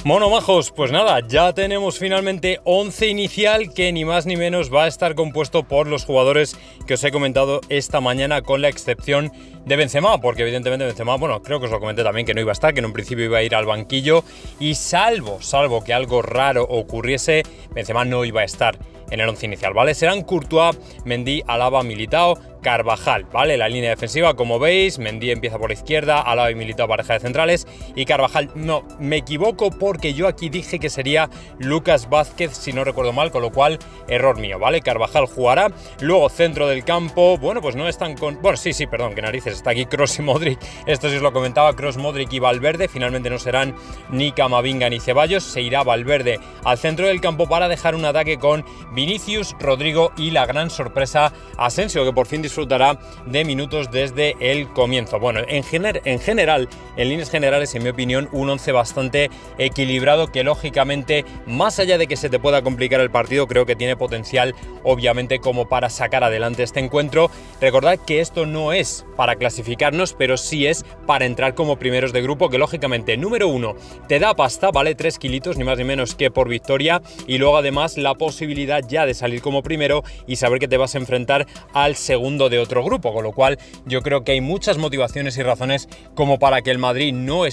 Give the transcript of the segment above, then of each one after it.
Bueno, majos, pues nada, ya tenemos finalmente 11 inicial que ni más ni menos va a estar compuesto por los jugadores que os he comentado esta mañana, con la excepción de Benzema, porque evidentemente Benzema, bueno, creo que os lo comenté también que no iba a estar, que en un principio iba a ir al banquillo, y salvo que algo raro ocurriese, Benzema no iba a estar en el 11 inicial, ¿vale? Serán Courtois, Mendy, Alaba, Militao, Carvajal, ¿vale? La línea defensiva, como veis, Mendy empieza por la izquierda, Alaba y Militao pareja de centrales, y Carvajal, no, me equivoco porque yo aquí dije que sería Lucas Vázquez, si no recuerdo mal, con lo cual, error mío, ¿vale? Carvajal jugará, luego centro del campo, bueno, pues no están con... Bueno, sí, perdón, que narices, está aquí Kroos y Modric, esto sí os lo comentaba, Kroos, Modric y Valverde, finalmente no serán ni Camavinga ni Ceballos, se irá Valverde al centro del campo para dejar un ataque con Vinicius, Rodrigo y la gran sorpresa Asensio, que por fin disfrutará de minutos desde el comienzo. Bueno, en general, en líneas generales, en mi opinión, un 11 bastante equilibrado que lógicamente, más allá de que se te pueda complicar el partido, creo que tiene potencial, obviamente, como para sacar adelante este encuentro. Recordad que esto no es para clasificarnos, pero sí es para entrar como primeros de grupo, que lógicamente, número 1, te da pasta, ¿vale? 3 kilitos, ni más ni menos que por victoria, y luego además la posibilidad ya de salir como primero y saber que te vas a enfrentar al segundo de otro grupo, con lo cual yo creo que hay muchas motivaciones y razones como para que el Madrid no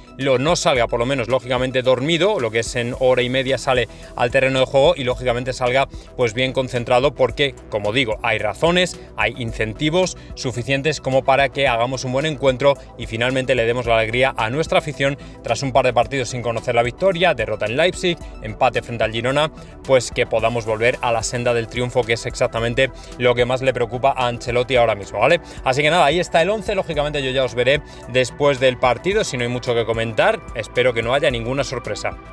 salga, por lo menos lógicamente dormido, lo que es en hora y media sale al terreno de juego, y lógicamente salga pues bien concentrado, porque como digo, hay razones, hay incentivos suficientes como para que hagamos un buen encuentro y finalmente le demos la alegría a nuestra afición tras un par de partidos sin conocer la victoria, derrota en Leipzig, empate frente al Girona, pues que podamos volver a la senda del triunfo, que es exactamente lo que más le preocupa a Ancelotti ahora mismo, ¿vale? Así que nada, ahí está el 11, lógicamente yo ya os veré después del partido, si no hay mucho que comentar, espero que no haya ninguna sorpresa.